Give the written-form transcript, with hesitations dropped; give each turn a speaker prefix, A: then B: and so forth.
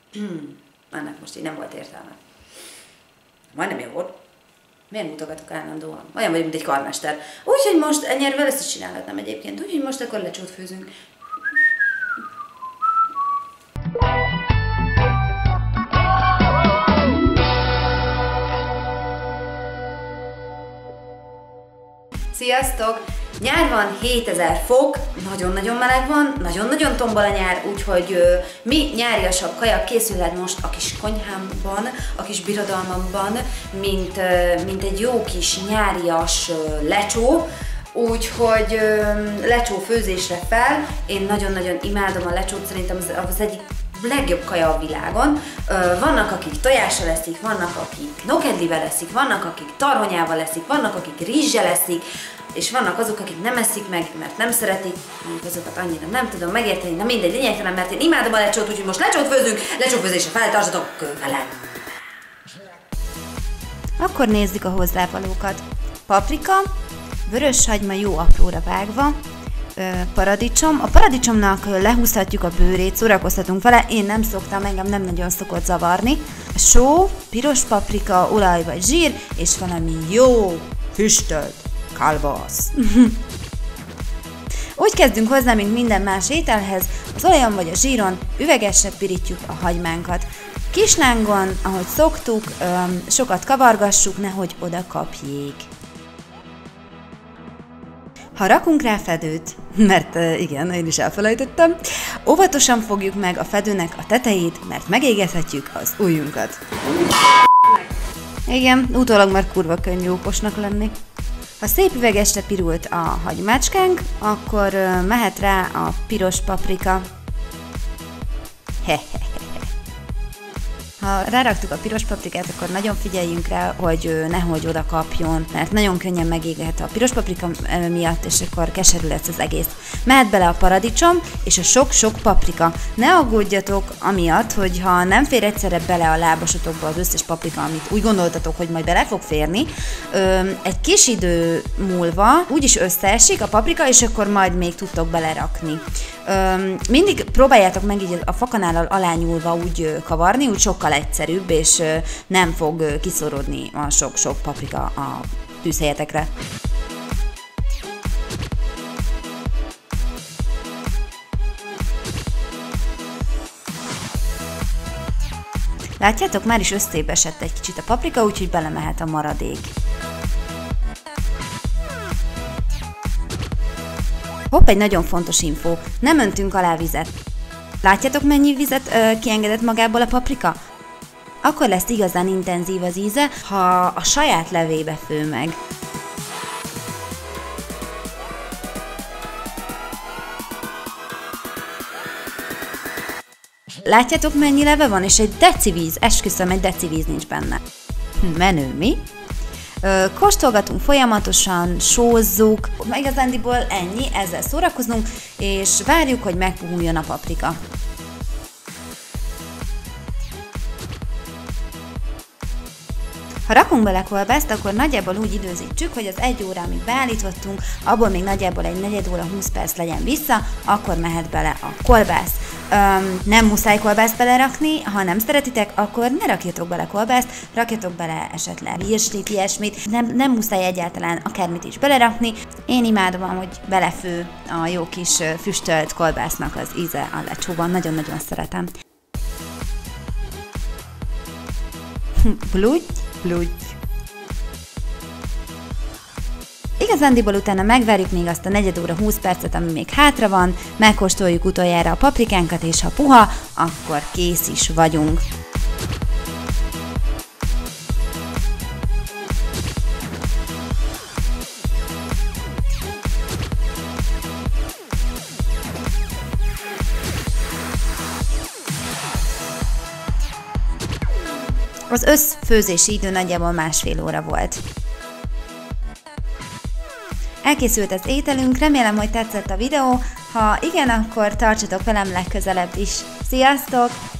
A: Ennek most így nem volt értelme. Majdnem jó volt. Miért mutogatok állandóan? Olyan vagy, mint egy karmester. Úgyhogy most ennyire ezt is csinálhatnám egyébként. Úgyhogy most akkor lecsót főzünk. Sziasztok! Nyár van, 7000 fok, nagyon-nagyon meleg van, nagyon-nagyon tombol a nyár, úgyhogy mi nyáriasabb kaja készülhet most a kis konyhámban, a kis birodalmamban, mint egy jó kis nyárias lecsó. Úgyhogy lecsó főzésre fel, én nagyon-nagyon imádom a lecsót, szerintem az egyik legjobb kaja a világon. Vannak, akik tojással eszik, vannak, akik nokedlivel eszik, vannak, akik tarhonyával eszik, vannak, akik rizssel eszik, és vannak azok, akik nem eszik meg, mert nem szeretik, mondjuk azokat annyira nem tudom megérteni, na mindegy, lényegtelen, mert én imádom a lecsót, úgyhogy most lecsót főzünk, lecsófőzésre fel, tartsatok velem!
B: Akkor nézzük a hozzávalókat. Paprika, vörös hagyma jó apróra vágva, paradicsom. A paradicsomnak lehúzhatjuk a bőrét, szórakoztatunk vele, én nem szoktam, engem nem nagyon szokott zavarni. Só, piros paprika, olaj vagy zsír, és valami jó füstölt kalbasz. Úgy kezdünk hozzá, mint minden más ételhez, az olajon vagy a zsíron üvegesre pirítjuk a hagymánkat. Kislángon, ahogy szoktuk, sokat kavargassuk, nehogy oda kapjék. Ha rakunk rá fedőt, mert igen, én is elfelejtettem, óvatosan fogjuk meg a fedőnek a tetejét, mert megégethetjük az ujjunkat. Igen, utólag már kurva könnyű okosnak lenni. Ha szép üvegesre pirult a hagymácskánk, akkor mehet rá a piros paprika. Ha ráraktuk a piros paprikát, akkor nagyon figyeljünk rá, hogy nehogy oda kapjon, mert nagyon könnyen megéghet a piros paprika miatt, és akkor keserű lesz az egész. Mehet bele a paradicsom és a sok-sok paprika. Ne aggódjatok amiatt, hogy ha nem fér egyszerre bele a lábasotokba az összes paprika, amit úgy gondoltatok, hogy majd bele fog férni, egy kis idő múlva úgyis összeesik a paprika, és akkor majd még tudtok belerakni. Mindig próbáljátok meg így a fakanállal alányulva úgy kavarni, úgy sokkal egyszerűbb, és nem fog kiszorodni a sok-sok paprika a tűzhelyetekre. Látjátok, már is összébb esett egy kicsit a paprika, úgyhogy belemehet a maradék. Hopp, egy nagyon fontos info. Nem öntünk alá vizet. Látjátok, mennyi vizet kiengedett magából a paprika? Akkor lesz igazán intenzív az íze, ha a saját levébe fő meg. Látjátok, mennyi leve van? És egy deci víz, esküszöm, egy deci víz nincs benne. Menő, mi? Kóstolgatunk folyamatosan, sózzuk, igazándiból ennyi, ezzel szórakozunk, és várjuk, hogy megpuhuljon a paprika. Ha rakunk bele kolbászt, akkor nagyjából úgy időzítsük, hogy az 1 óra, amit beállítottunk, abból még nagyjából egy negyed óra, 20 perc legyen vissza, akkor mehet bele a kolbász. Nem muszáj kolbászt belerakni, ha nem szeretitek, akkor ne rakjatok bele kolbászt, rakjatok bele esetleg virslit, ilyesmit, nem muszáj egyáltalán akármit is belerakni. Én imádom, hogy belefő a jó kis füstölt kolbásznak az íze a lecsóban, nagyon-nagyon szeretem. Bludj, bludj. Igazándiból utána megvárjuk még azt a negyed óra 20 percet, ami még hátra van, megkóstoljuk utoljára a paprikánkat, és ha puha, akkor kész is vagyunk. Az összfőzési idő nagyjából 1,5 óra volt. Elkészült az ételünk, remélem, hogy tetszett a videó, ha igen, akkor tartsatok velem legközelebb is. Sziasztok!